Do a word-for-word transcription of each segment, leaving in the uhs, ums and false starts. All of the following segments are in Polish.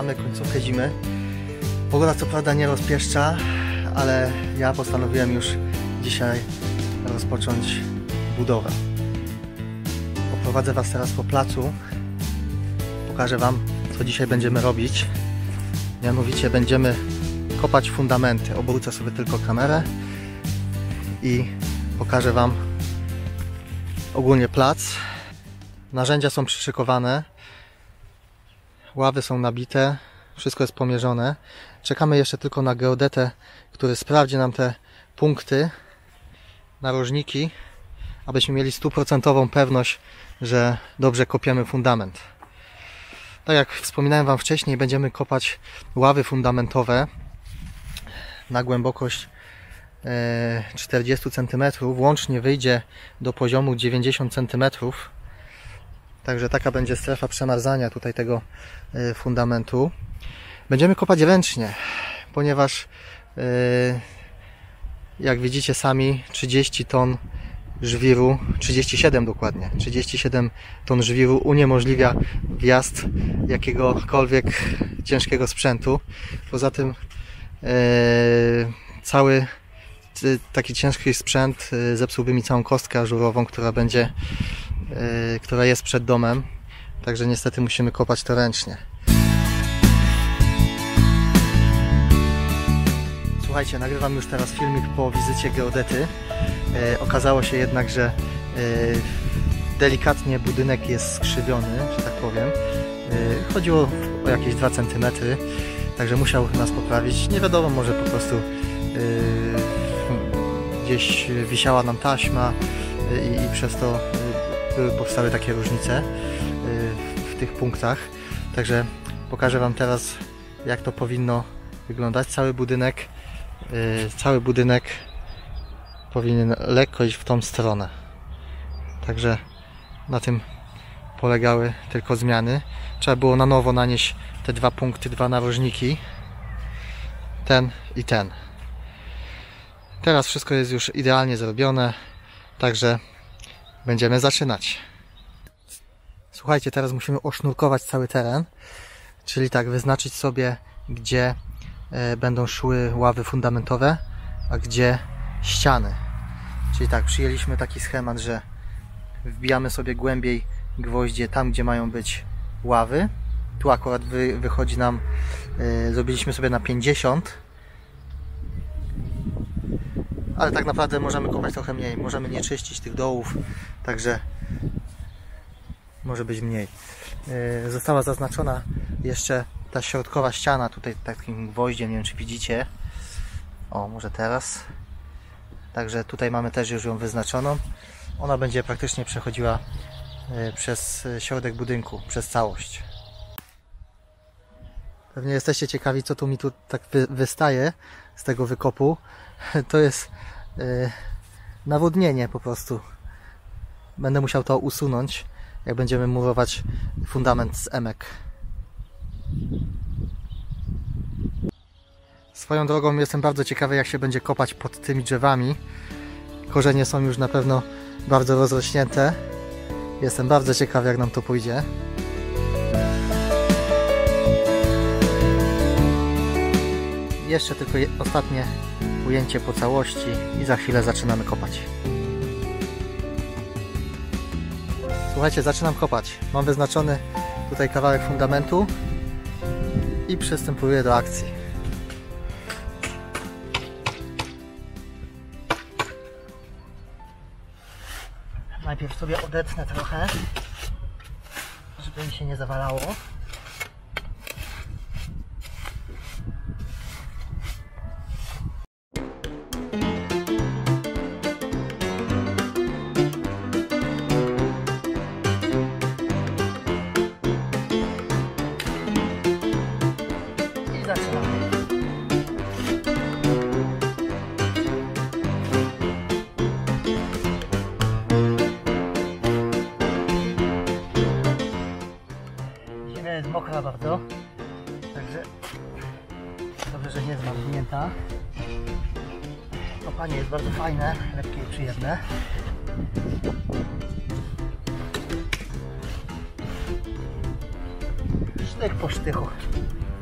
mamy końcówkę zimy. Pogoda co prawda nie rozpieszcza, ale ja postanowiłem już dzisiaj rozpocząć budowę. Poprowadzę Was teraz po placu. Pokażę Wam, co dzisiaj będziemy robić. Mianowicie będziemy kopać fundamenty. Obrócę sobie tylko kamerę i pokażę Wam ogólnie plac. Narzędzia są przyszykowane, ławy są nabite, wszystko jest pomierzone. Czekamy jeszcze tylko na geodetę, który sprawdzi nam te punkty, narożniki, abyśmy mieli stuprocentową pewność, że dobrze kopiemy fundament. Tak jak wspominałem Wam wcześniej, będziemy kopać ławy fundamentowe na głębokość czterdzieści centymetrów. Łącznie wyjdzie do poziomu dziewięćdziesiąt centymetrów. Także taka będzie strefa przemarzania tutaj tego fundamentu. Będziemy kopać ręcznie, ponieważ jak widzicie sami, trzydzieści ton żwiru, trzydzieści siedem dokładnie, trzydzieści siedem ton żwiru uniemożliwia wjazd jakiegokolwiek ciężkiego sprzętu. Poza tym e, cały taki ciężki sprzęt zepsułby mi całą kostkę ażurową, która będzie, e, która jest przed domem. Także niestety musimy kopać to ręcznie. Słuchajcie, nagrywam już teraz filmik po wizycie geodety. E, okazało się jednak, że e, delikatnie budynek jest skrzywiony, że tak powiem. E, chodziło o jakieś dwa centymetry, także musiał nas poprawić. Nie wiadomo, może po prostu e, gdzieś wisiała nam taśma e, i, i przez to e, powstały takie różnice e, w tych punktach. Także pokażę Wam teraz, jak to powinno wyglądać. Cały budynek Cały budynek powinien lekko iść w tą stronę. Także na tym polegały tylko zmiany. Trzeba było na nowo nanieść te dwa punkty, dwa narożniki. Ten i ten. Teraz wszystko jest już idealnie zrobione. Także będziemy zaczynać. Słuchajcie, teraz musimy osznurkować cały teren. Czyli tak, wyznaczyć sobie, gdzie będą szły ławy fundamentowe, a gdzie ściany. Czyli tak, przyjęliśmy taki schemat, że wbijamy sobie głębiej gwoździe tam, gdzie mają być ławy. Tu akurat wy, wychodzi nam, yy, zrobiliśmy sobie na pięćdziesiąt, ale tak naprawdę możemy kopać trochę mniej, możemy nie czyścić tych dołów, także może być mniej. Yy, została zaznaczona jeszcze ta środkowa ściana tutaj takim gwoździem, nie wiem czy widzicie. O, może teraz. Także tutaj mamy też już ją wyznaczoną. Ona będzie praktycznie przechodziła przez środek budynku, przez całość. Pewnie jesteście ciekawi, co tu mi tu tak wy wystaje z tego wykopu. To jest yy, nawodnienie po prostu. Będę musiał to usunąć, jak będziemy murować fundament z emek. Swoją drogą jestem bardzo ciekawy, jak się będzie kopać pod tymi drzewami. Korzenie są już na pewno bardzo rozrośnięte. Jestem bardzo ciekawy, jak nam to pójdzie. Jeszcze tylko ostatnie ujęcie po całości i za chwilę zaczynamy kopać. Słuchajcie, zaczynam kopać. Mam wyznaczony tutaj kawałek fundamentu i przystępuję do akcji. Najpierw sobie odetnę trochę, żeby mi się nie zawalało. I zaczynamy. Jest mokra bardzo, także dobrze, że nie jest zmarznięta. Kopanie jest bardzo fajne, lekkie i przyjemne. Sztyk po sztychu.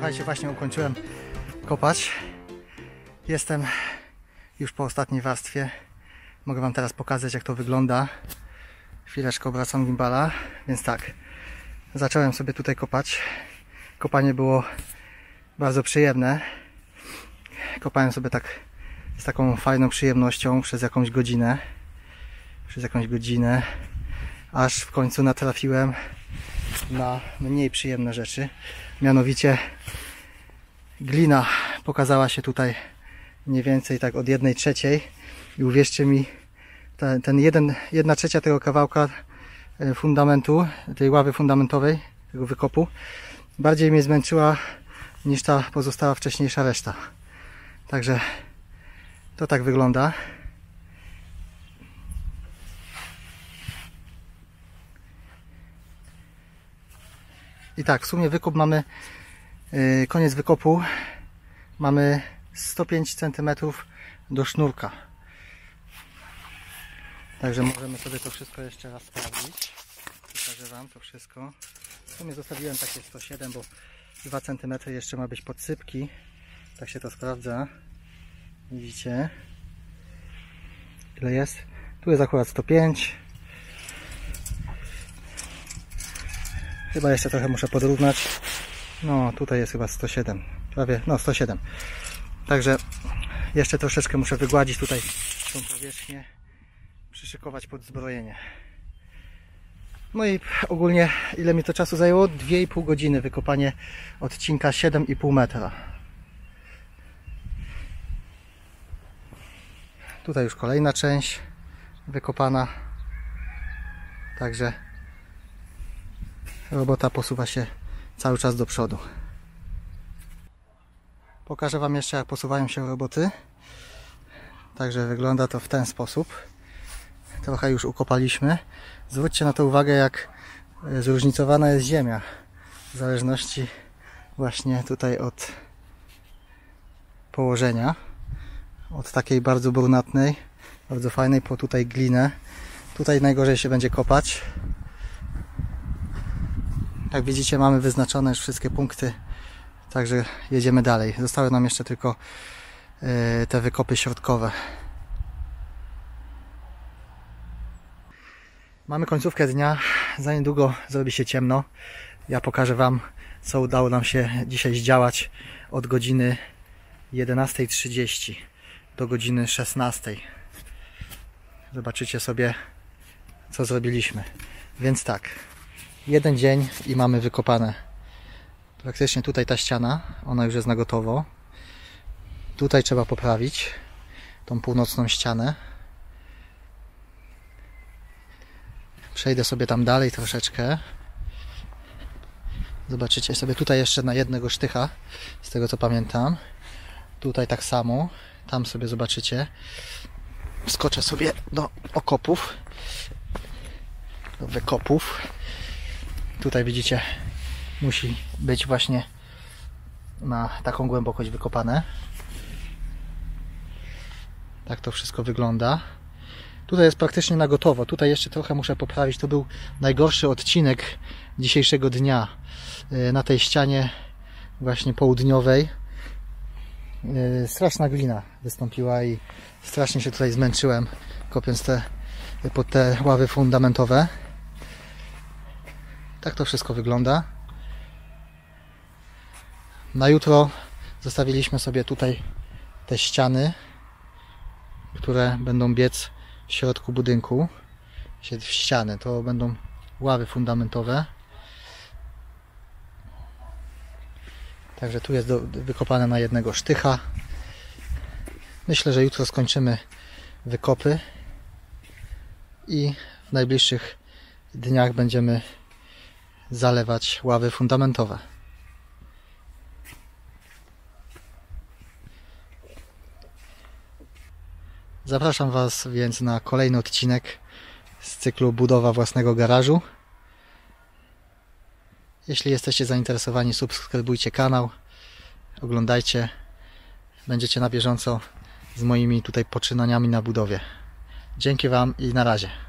Słuchajcie, właśnie ukończyłem kopać. Jestem już po ostatniej warstwie. Mogę wam teraz pokazać, jak to wygląda. Chwileczkę obracam gimbala. Więc tak, zacząłem sobie tutaj kopać. Kopanie było bardzo przyjemne. Kopałem sobie tak z taką fajną przyjemnością przez jakąś godzinę. Przez jakąś godzinę. Aż w końcu natrafiłem na mniej przyjemne rzeczy. Mianowicie glina pokazała się tutaj mniej więcej tak od jednej trzeciej i uwierzcie mi, ten, ten jeden, jedna trzecia tego kawałka fundamentu, tej ławy fundamentowej, tego wykopu, bardziej mnie zmęczyła niż ta pozostała wcześniejsza reszta. Także to tak wygląda. I tak, w sumie wykop mamy, yy, koniec wykopu, mamy sto pięć centymetrów do sznurka. Także możemy sobie to wszystko jeszcze raz sprawdzić. Pokażę wam to wszystko. W sumie zostawiłem takie sto siedem, bo dwa centymetry jeszcze ma być podsypki. Tak się to sprawdza. Widzicie? Ile jest? Tu jest akurat sto pięć. Chyba jeszcze trochę muszę podrównać. No, tutaj jest chyba sto siedem. Prawie, no sto siedem. Także jeszcze troszeczkę muszę wygładzić tutaj tą powierzchnię, przyszykować pod zbrojenie. No i ogólnie ile mi to czasu zajęło? dwie i pół godziny wykopanie odcinka siedem i pół metra. Tutaj już kolejna część wykopana. Także robota posuwa się cały czas do przodu. Pokażę wam jeszcze, jak posuwają się roboty. Także wygląda to w ten sposób. Trochę już ukopaliśmy. Zwróćcie na to uwagę, jak zróżnicowana jest ziemia. W zależności właśnie tutaj od położenia. Od takiej bardzo brunatnej, bardzo fajnej, po tutaj glinę. Tutaj najgorzej się będzie kopać. Jak widzicie, mamy wyznaczone już wszystkie punkty. Także jedziemy dalej. Zostały nam jeszcze tylko yy, te wykopy środkowe. Mamy końcówkę dnia. Za niedługo zrobi się ciemno. Ja pokażę wam, co udało nam się dzisiaj zdziałać od godziny jedenastej trzydzieści do godziny szesnastej. Zobaczycie sobie, co zrobiliśmy. Więc tak, jeden dzień i mamy wykopane. Praktycznie tutaj ta ściana, ona już jest na gotowo. Tutaj trzeba poprawić tą północną ścianę. Przejdę sobie tam dalej troszeczkę. Zobaczycie sobie tutaj jeszcze na jednego sztycha, z tego co pamiętam. Tutaj tak samo. Tam sobie zobaczycie. Wskoczę sobie do okopów. Do wykopów. Tutaj widzicie, musi być właśnie na taką głębokość wykopane. Tak to wszystko wygląda. Tutaj jest praktycznie na gotowo. Tutaj jeszcze trochę muszę poprawić. To był najgorszy odcinek dzisiejszego dnia. Na tej ścianie właśnie południowej straszna glina wystąpiła i strasznie się tutaj zmęczyłem, kopiąc te, pod te ławy fundamentowe. Tak to wszystko wygląda. Na jutro zostawiliśmy sobie tutaj te ściany, które będą biec w środku budynku, w ściany. To będą ławy fundamentowe. Także tu jest do, wykopane na jednego sztycha. Myślę, że jutro skończymy wykopy i w najbliższych dniach będziemy zalewać ławy fundamentowe. Zapraszam Was więc na kolejny odcinek z cyklu Budowa własnego garażu. Jeśli jesteście zainteresowani, subskrybujcie kanał, oglądajcie, będziecie na bieżąco z moimi tutaj poczynaniami na budowie. Dzięki Wam i na razie.